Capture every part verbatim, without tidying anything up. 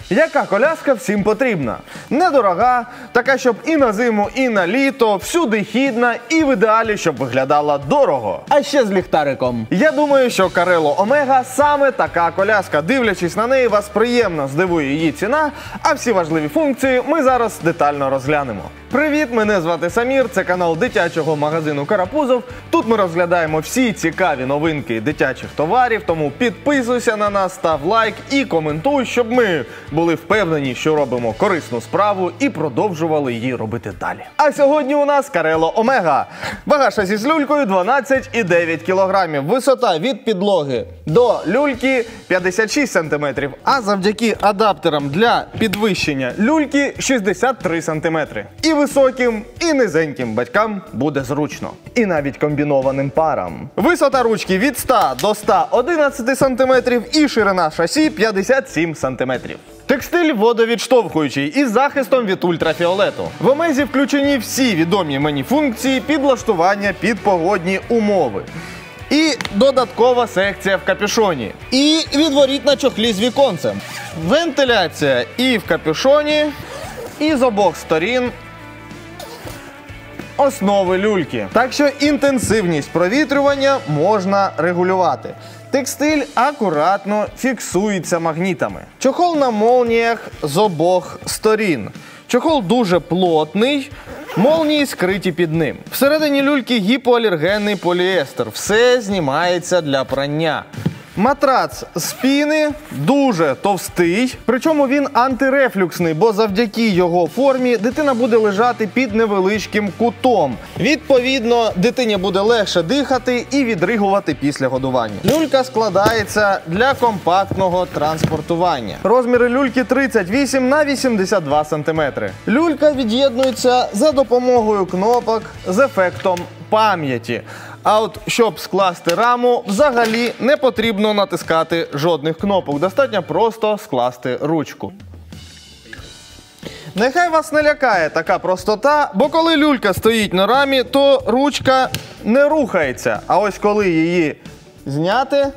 Яка коляска всім потрібна? Недорога, така, щоб і на зиму, і на літо, всюди хідна і в ідеалі, щоб виглядала дорого. А ще з ліхтариком. Я думаю, що Карело Омега саме така коляска. Дивлячись на неї, вас приємно здивує її ціна, а всі важливі функції ми зараз детально розглянемо. Привіт, мене звати Самір, це канал дитячого магазину Карапузов. Тут ми розглядаємо всі цікаві новинки дитячих товарів, тому підписуйся на нас, став лайк і коментуй, щоб ми були впевнені, що робимо корисну справу і продовжували її робити далі. А сьогодні у нас Карело Омега. Вага шасі з люлькою дванадцять і дев'ять кілограмів. Висота від підлоги до люльки п'ятдесят шість сантиметрів, а завдяки адаптерам для підвищення люльки шістдесят три сантиметри. І високим, і низеньким батькам буде зручно. І навіть комбінованим парам. Висота ручки від ста до ста одинадцяти сантиметрів і ширина шасі п'ятдесят сім сантиметрів. Текстиль водовідштовхуючий із захистом від ультрафіолету. В Омезі включені всі відомі мені функції підлаштування під погодні умови. І додаткова секція в капюшоні. І відворіт на чохлі з віконцем. Вентиляція і в капюшоні, і з обох сторін основи люльки. Так що інтенсивність провітрювання можна регулювати. Текстиль акуратно фіксується магнітами. Чохол на молніях з обох сторін. Чохол дуже плотний, молнії скриті під ним. Всередині люльки гіпоалергенний поліестер. Все знімається для прання. Матрац з піни дуже товстий, причому він антирефлюксний, бо завдяки його формі дитина буде лежати під невеличким кутом. Відповідно, дитині буде легше дихати і відригувати після годування. Люлька складається для компактного транспортування. Розміри люльки тридцять вісім на вісімдесят два сантиметри. Люлька від'єднується за допомогою кнопок з ефектом пам'яті. А от щоб скласти раму, взагалі не потрібно натискати жодних кнопок. Достатньо просто скласти ручку. Нехай вас не лякає така простота, бо коли люлька стоїть на рамі, то ручка не рухається. А ось коли її зняти,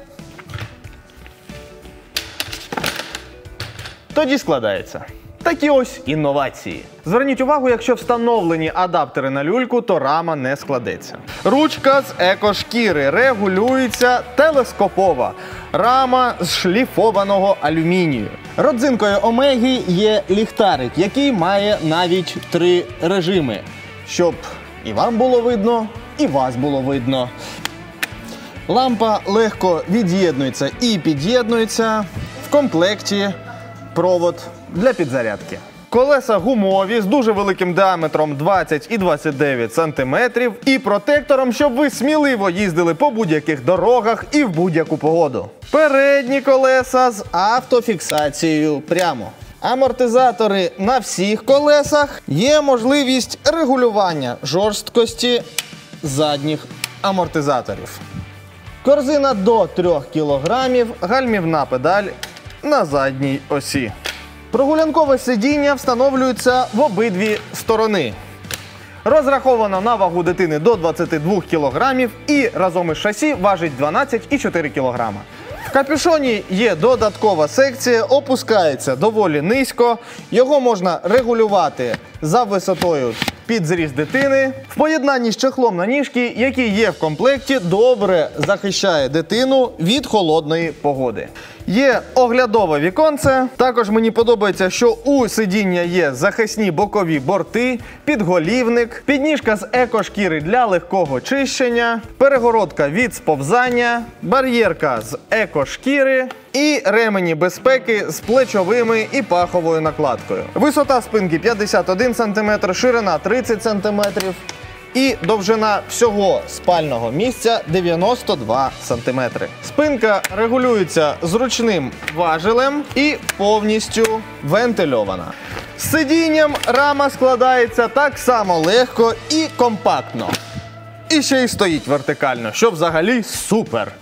тоді складається. Такі ось інновації. Зверніть увагу, якщо встановлені адаптери на люльку, то рама не складеться. Ручка з екошкіри регулюється телескопово. Рама з шліфованого алюмінію. Родзинкою Омеги є ліхтарик, який має навіть три режими. Щоб і вам було видно, і вас було видно. Лампа легко від'єднується і під'єднується. В комплекті провод для підзарядки. Колеса гумові з дуже великим діаметром двадцять і двадцять дев'ять сантиметрів і протектором, щоб ви сміливо їздили по будь-яких дорогах і в будь-яку погоду. Передні колеса з автофіксацією прямо. Амортизатори на всіх колесах. Є можливість регулювання жорсткості задніх амортизаторів. Корзина до трьох кілограмів, гальмівна педаль на задній осі. Прогулянкове сидіння встановлюється в обидві сторони. Розраховано на вагу дитини до двадцяти двох кілограмів і разом із шасі важить дванадцять і чотири кілограма. В капюшоні є додаткова секція, опускається доволі низько. Його можна регулювати за висотою під зріст дитини. В поєднанні з чехлом на ніжки, який є в комплекті, добре захищає дитину від холодної погоди. Є оглядове віконце. Також мені подобається, що у сидіння є захисні бокові борти, підголівник, підніжка з екошкіри для легкого чищення, перегородка від сповзання, бар'єрка з екошкіри і ремені безпеки з плечовими і паховою накладкою. Висота спинки п'ятдесят один сантиметр, ширина тридцять сантиметрів і довжина всього спального місця дев'яносто два сантиметри. Спинка регулюється зручним важелем і повністю вентильована. З сидінням рама складається так само легко і компактно. І ще й стоїть вертикально, що взагалі супер!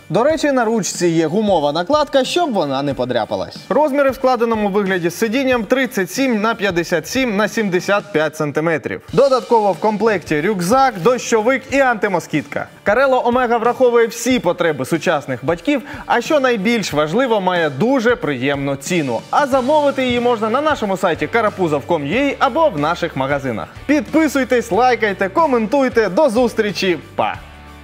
До речі, на ручці є гумова накладка, щоб вона не подряпалась. Розміри в складеному вигляді з сидінням тридцять сім на п'ятдесят сім на сімдесят п'ять сантиметрів. Додатково в комплекті рюкзак, дощовик і антимоскітка. Карело Омега враховує всі потреби сучасних батьків, а що найбільш важливо, має дуже приємну ціну. А замовити її можна на нашому сайті карапузов крапка ком крапка ю а або в наших магазинах. Підписуйтесь, лайкайте, коментуйте. До зустрічі. Па!